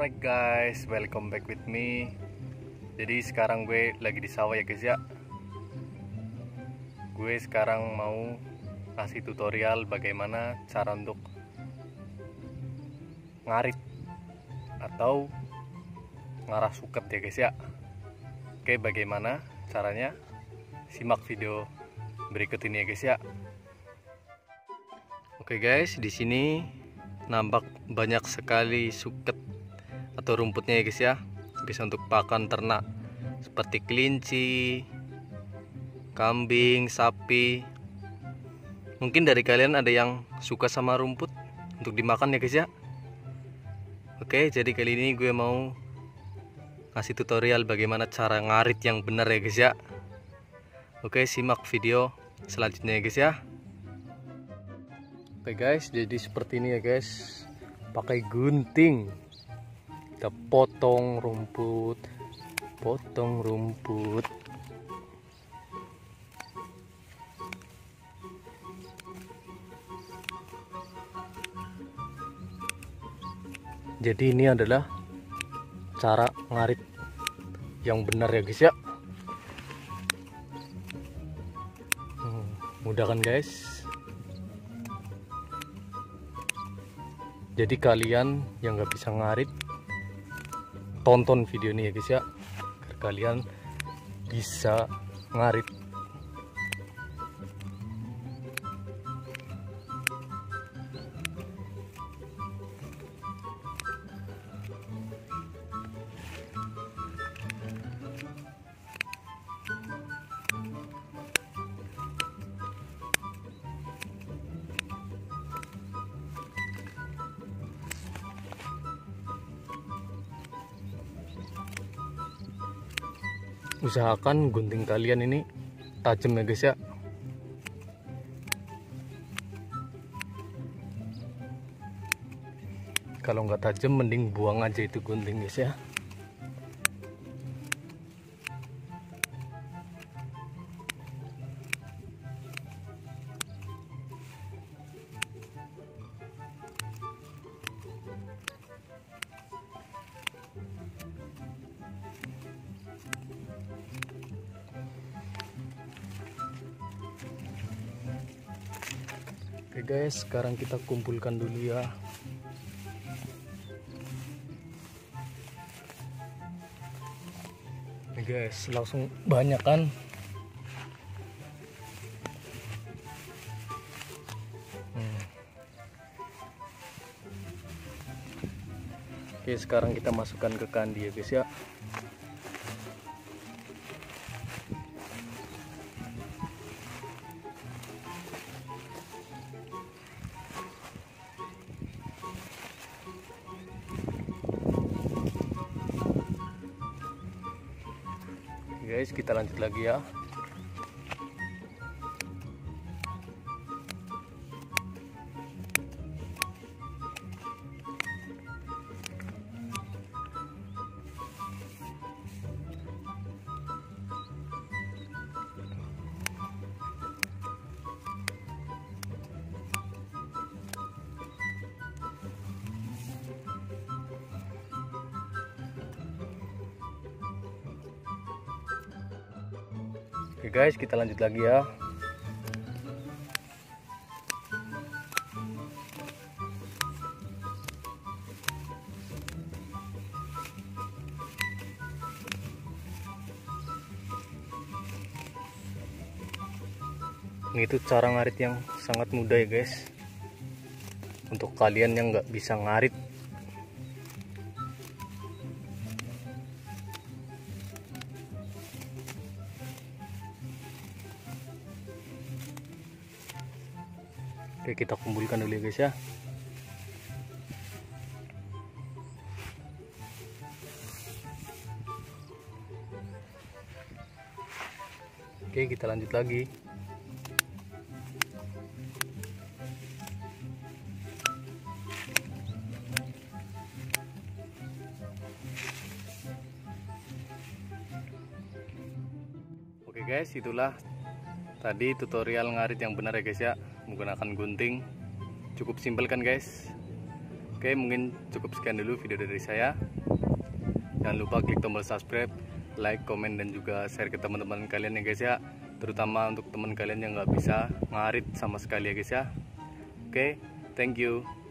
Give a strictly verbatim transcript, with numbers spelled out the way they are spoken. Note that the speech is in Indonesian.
Hai guys, welcome back with me. Jadi sekarang gue lagi di sawah ya guys ya. Gue sekarang mau kasih tutorial bagaimana cara untuk ngarit atau ngarah suket ya guys ya. Oke, bagaimana caranya? Simak video berikut ini ya guys ya. Oke guys, di sini nampak banyak sekali suket atau rumputnya ya guys ya. Bisa untuk pakan ternak seperti kelinci, kambing, sapi. Mungkin dari kalian ada yang suka sama rumput untuk dimakan ya guys ya. Oke, jadi kali ini gue mau ngasih tutorial bagaimana cara ngarit yang benar ya guys ya. Oke, simak video selanjutnya ya guys ya. Oke guys, jadi seperti ini ya guys. Pakai gunting kita potong rumput, potong rumput. Jadi ini adalah cara ngarit yang benar ya guys ya. Hmm, mudah kan guys? Jadi kalian yang nggak bisa ngarit, tonton video ini ya guys ya, agar kalian bisa ngarit. Usahakan gunting kalian ini tajam ya guys ya. Kalau nggak tajam mending buang aja itu gunting guys ya. Oke guys, sekarang kita kumpulkan dulu ya. Oke guys, langsung banyak kan? Hmm. Oke, sekarang kita masukkan ke kandi ya guys ya. Guys, kita lanjut lagi ya. Oke guys, kita lanjut lagi ya. Ini itu cara ngarit yang sangat mudah ya guys. Untuk kalian yang nggak bisa ngarit, oke, kita kumpulkan dulu ya guys ya. Oke, kita lanjut lagi. Oke guys, itulah tadi tutorial ngarit yang benar ya guys ya, menggunakan gunting. Cukup simpel kan guys. Oke, mungkin cukup sekian dulu video dari saya. Jangan lupa klik tombol subscribe, like, komen, dan juga share ke teman-teman kalian ya guys ya. Terutama untuk teman kalian yang nggak bisa ngarit sama sekali ya guys ya. Oke, thank you.